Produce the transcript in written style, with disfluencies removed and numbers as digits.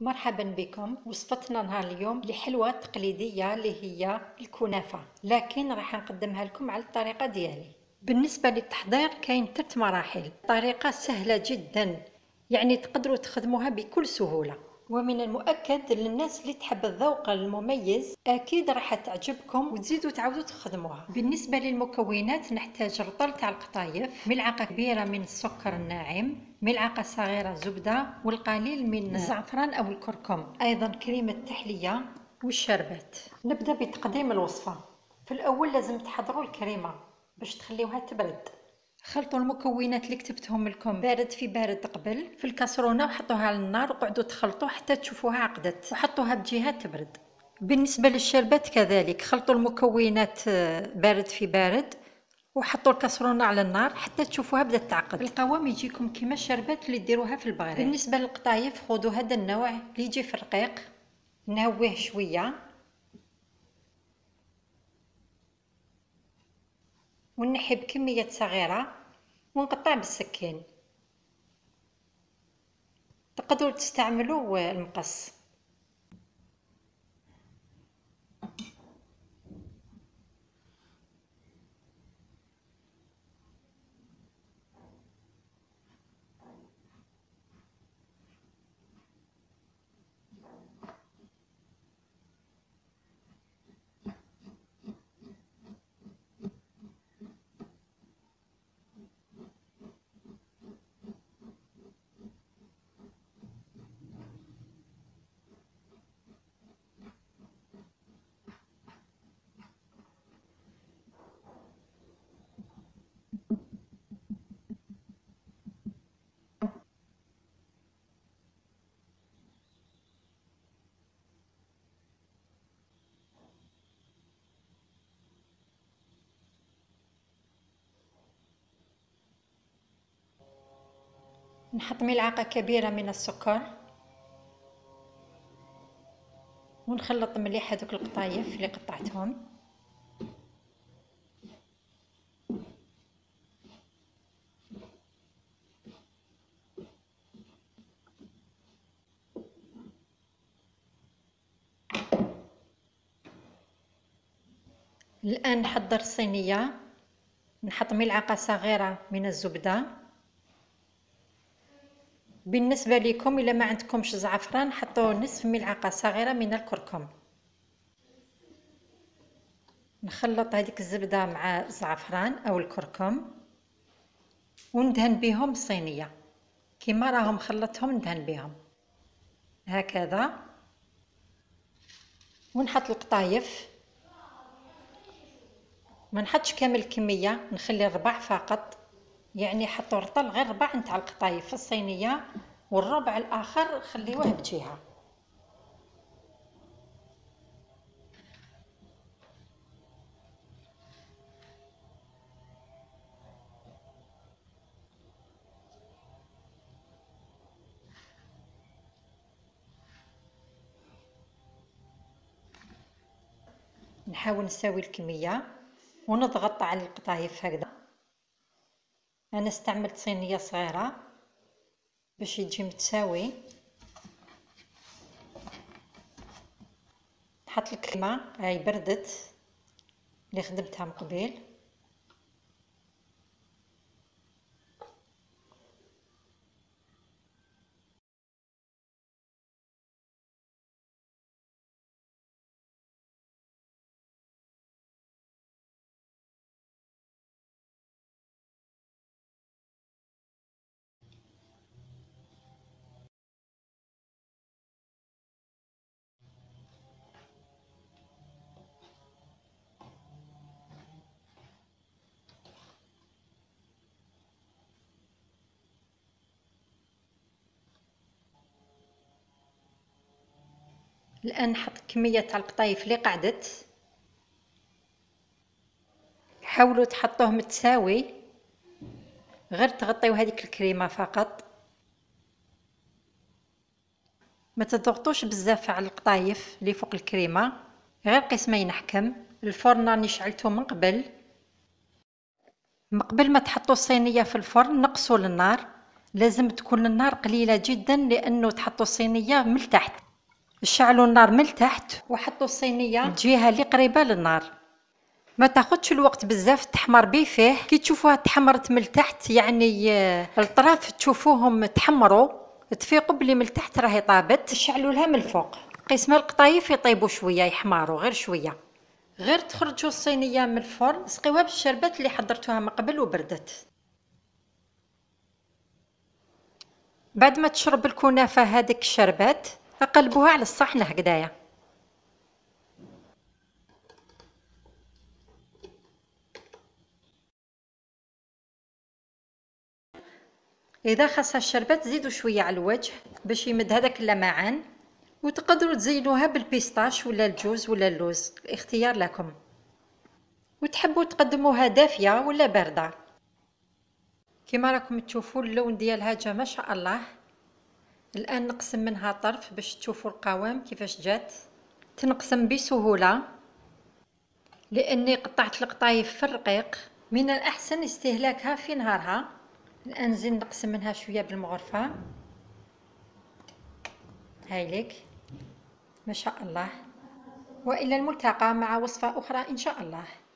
مرحبا بكم. وصفتنا نهار اليوم لحلوة تقليدية اللي هي الكنافة، لكن راح نقدمها لكم على الطريقة ديالي. بالنسبة للتحضير كاين 3 مراحل. طريقة سهلة جدا، يعني تقدروا تخدموها بكل سهولة، ومن المؤكد للناس اللي تحب الذوق المميز اكيد راح تعجبكم وتزيدوا تعاودوا تخدموها. بالنسبه للمكونات نحتاج رطل تاع القطايف، ملعقه كبيره من السكر الناعم، ملعقه صغيره زبده، والقليل من الزعفران او الكركم، ايضا كريمه تحليه والشربات. نبدا بتقديم الوصفه. في الاول لازم تحضروا الكريمه باش تخليوها تبرد. خلطوا المكونات اللي كتبتهم لكم بارد في بارد قبل في الكاسرونه وحطوها على النار وقعدوا تخلطوا حتى تشوفوها عقدت، وحطوها بجهه تبرد. بالنسبه للشربات كذلك خلطوا المكونات بارد في بارد وحطوا الكاسرونه على النار حتى تشوفوها بدات تعقد. القوام يجيكم كيما الشربات اللي ديروها في البغرير. بالنسبه للقطايف خذوا هذا النوع اللي يجي في الرقيق، نهويه شويه ونحي بكمية صغيرة ونقطع بالسكين. تقدروا تستعملوا المقص. نحط ملعقة كبيرة من السكر ونخلط مليح هذوك القطايف اللي قطعتهم. الآن نحضر الصينية. نحط ملعقة صغيرة من الزبدة. بالنسبة لكم إلا ما عندكمش زعفران حطوا نصف ملعقة صغيرة من الكركم. نخلط هذيك الزبدة مع الزعفران أو الكركم وندهن بهم الصينية كما راهم خلطهم، ندهن بهم هكذا. ونحط القطايف، ما نحطش كامل الكمية، نخلي الربع فقط، يعني حطوا رطل غير ربع نتاع القطايف في الصينية والربع الآخر خليوه بجهة. نحاول نساوي الكمية ونضغط على القطايف هكذا. أنا استعملت صينية صغيرة باش يجي متساوي. نحط الكريمة هاي بردت اللي خدمتها من قبيل. الآن نحط كمية تاع القطايف اللي قعدت. حاولوا تحطوه متساوي، غير تغطيو هذيك الكريمة فقط. ما تضغطوش بزاف على القطايف اللي فوق الكريمة، غير قسمين نحكم. الفرن راني شعلته من قبل ما تحطوا الصينية في الفرن نقصوا النار لازم تكون النار قليلة جدا لأنه تحطوا الصينية من التحت. شعلوا النار من التحت وحطوا الصينية الجهة اللي قريبة للنار. ما تاخدش الوقت بزاف تحمر بيه فيه. كي تشوفوها تحمرت من التحت يعني الطراف تشوفوهم تحمروا، تفيقوا بلي من التحت راهي طابت. شعلوا لها من الفوق. قسمة القطايف يطيبوا شوية، يحمروا غير شوية. غير تخرجوا الصينية من الفرن سقيوها بالشربات اللي حضرتوها من قبل وبردت. بعد ما تشرب الكنافة هذيك الشربات اقلبوها على الصحن هكذايا. اذا خاصها الشربات زيدوا شويه على الوجه باش يمد هذاك اللمعان. وتقدروا تزينوها بالبيستاش ولا الجوز ولا اللوز، الاختيار لكم. وتحبوا تقدموها دافيه ولا بارده. كما راكم تشوفوا اللون ديالها جا ما شاء الله. الان نقسم منها طرف باش تشوفوا القوام كيفاش جات. تنقسم بسهوله لاني قطعت القطايف في الرقيق. من الاحسن استهلاكها في نهارها. الان نزيد نقسم منها شويه بالمغرفه. هايليك ما شاء الله. والى الملتقى مع وصفه اخرى ان شاء الله.